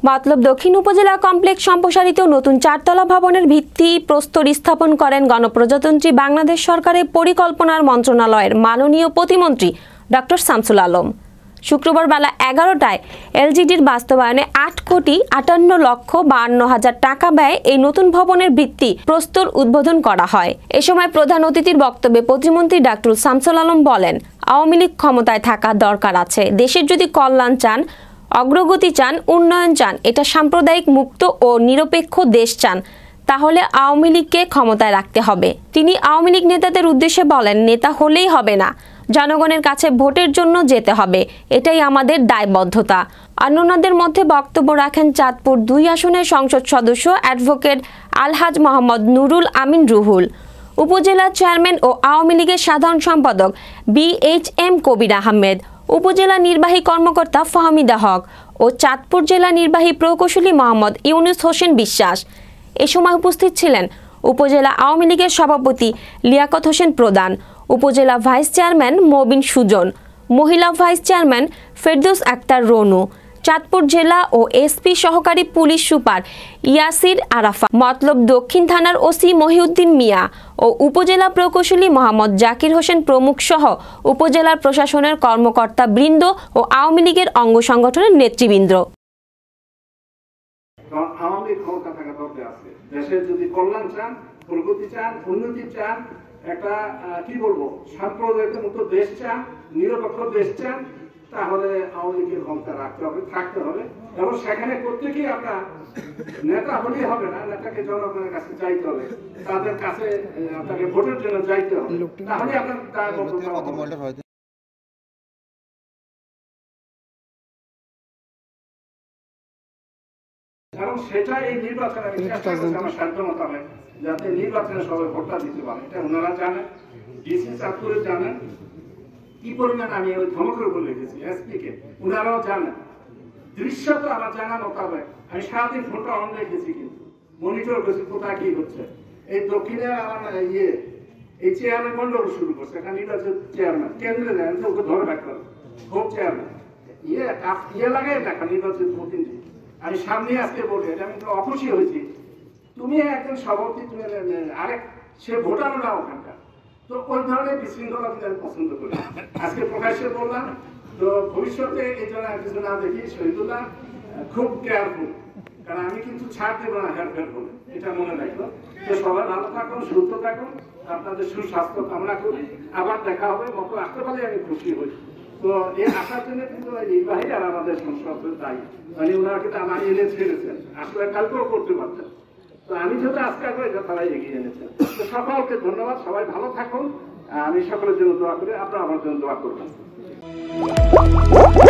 মতলব দক্ষিণ উপজেলা কমপ্লেক্স সম্প্রসারিত নতুন 4তলা ভবনের ভিত্তি প্রস্তর স্থাপন করেন গণপ্রজাতন্ত্রী বাংলাদেশ সরকারের পরিকল্পনার মন্ত্রণালয়ের মাননীয় প্রতিমন্ত্রী ডক্টর শামসুল আলম। শুক্রবার বেলা 11টায় এলজিডির বাস্তবায়নে 8,58,52,000 টাকা ব্যয়ে এই নতুন ভবনের ভিত্তি প্রস্তর উদ্বোধন করা হয়। এ সময় প্রধান অতিথির বক্তব্যে প্রতিমন্ত্রী ডক্টর শামসুল আলম বলেন, আওয়ামী লীগ ক্ষমতায় থাকার দরকার আছে। দেশের যদি কল্যাণ চান, অগ্রগতি চান, উন্নয়ন চান, এটা সাম্প্রদায়িক মুক্ত ও নিরপেক্ষ দেশ চান, তাহলে আওয়ামী লীগকে ক্ষমতায় রাখতে হবে। তিনি আওয়ামী লীগ নেতাদের উদ্দেশ্যে বলেন, নেতা হলেই হবে না, জনগণের কাছে ভোটের জন্য যেতে হবে, এটাই আমাদের দায়বদ্ধতা। অন্যান্যদের মধ্যে বক্তব্য রাখেন চাঁদপুর 2 আসনের সংসদ সদস্য অ্যাডভোকেট আলহাজ মোহাম্মদ নুরুল আমিন রুহুল, উপজেলা চেয়ারম্যান ও আওয়ামী লীগের সাধারণ সম্পাদক BHM কবির আহমেদ, উপজেলা নির্বাহী কর্মকর্তা ফাহমিদা হক ও চাঁদপুর জেলা নির্বাহী প্রকৌশলী মোহাম্মদ ইউনুস হোসেন বিশ্বাস। এ সময় উপস্থিত ছিলেন উপজেলা আওয়ামী লীগের সভাপতি লিয়াকত হোসেন প্রধান, উপজেলা ভাইস চেয়ারম্যান মবিন সুজন, মহিলা ভাইস চেয়ারম্যান ফেরদৌস আক্তার রনু, চাঁদপুর জেলা ও এসপি সহকারী পুলিশ সুপার ইয়াসির আরাফা, মতলব দক্ষিণ থানার ওসি মহিউদ্দিন মিয়া ও উপজেলা প্রকৌশলী মোহাম্মদ জাকির হোসেন প্রমুখ সহ উপজেলার প্রশাসনের কর্মকর্তা বৃন্দ ও আওয়ামী লীগের অঙ্গ সংগঠনের নেতৃবৃন্দ। দেশের যদি কল্যাণ চান, প্রগতি চান, উন্নতি চান, একটা কি বলবো সাম্প্রদায়িক মুক্ত দেশ চান, নিরপেক্ষ দেশ চান, তাহলে আওয়ামী লীগের ক্ষমতা রাখতে হবে, থাকতে হবে। এবং সেখানে প্রত্যেকেই আপনার নেতা হলেই হবে না, নেতাকে জনগণের কাছে যাইতে হবে, তাদের কাছে আপনাকে ভোটের জন্য যাইতে হবে, তাহলে আপনার এবং সেটা এই নির্বাচনে আমার সাধ্য মোতাবেক যাতে নির্বাচনে সবাই ভোটটা দিতে পারে, এটা ওনারা জানেন, ডিসি চাঁদপুরে জানেন কি পরিমাণ আমি ওই ধমকের উপর লিখেছি এসপি কে, ওনারাও জানেন। দৃশ্যত আমার জানা মোতাবেক আমি সারাদিন ফোনটা অন রেখেছি, কিন্তু মনিটর করছি কোথায় কি হচ্ছে। এই দক্ষিণে আমার এই চেয়ারম্যান গন্ডগোল শুরু করছে, এখানে নির্বাচন চেয়ারম্যান কেন্দ্রে দেন তো ওকে ধরে রাখতে হবে, হোক চেয়ারম্যান ইয়ে লাগাই দেখা নির্বাচন প্রতিনিধি। আমি সামনে আজকে বলি, এটা আমি তো অখুশি হয়েছি, তুমি একজন সভাপতি, তুমি আরেক সে ভোটারও না ওখানকার, তো ওই ধরনের বিশৃঙ্খলা কিন্তু আমি পছন্দ করি। আজকে প্রকাশ্যে বললাম, তো ভবিষ্যতে এই জন্য কিছু না দেখি শহীদুল্লাহ খুব কেয়ারফুল, কারণ আমি কিন্তু ছাড় দেবো না হেরফের বলে, এটা মনে রাখবো। তো সবাই ভালো থাকুন, সুস্থ থাকুন, আপনাদের সুস্বাস্থ্য কামনা করি। আবার দেখা হবে, মতো আসতে পারলে আমি খুশি হই। তো এই আসার জন্য কিন্তু নির্বাহী আর আমাদের সংসদের দায়ী, মানে ওনারা কিন্তু আমার এনে ছেড়েছেন, আসলে কালকেও করতে পারতেন, তো আমি যেটা আজকে করে তারাই এগিয়ে এনেছেন। তো সকলকে ধন্যবাদ, সবাই ভালো থাকুন, আমি সকলের জন্য দোয়া করি, আপনারা আমার জন্য দোয়া করবেন।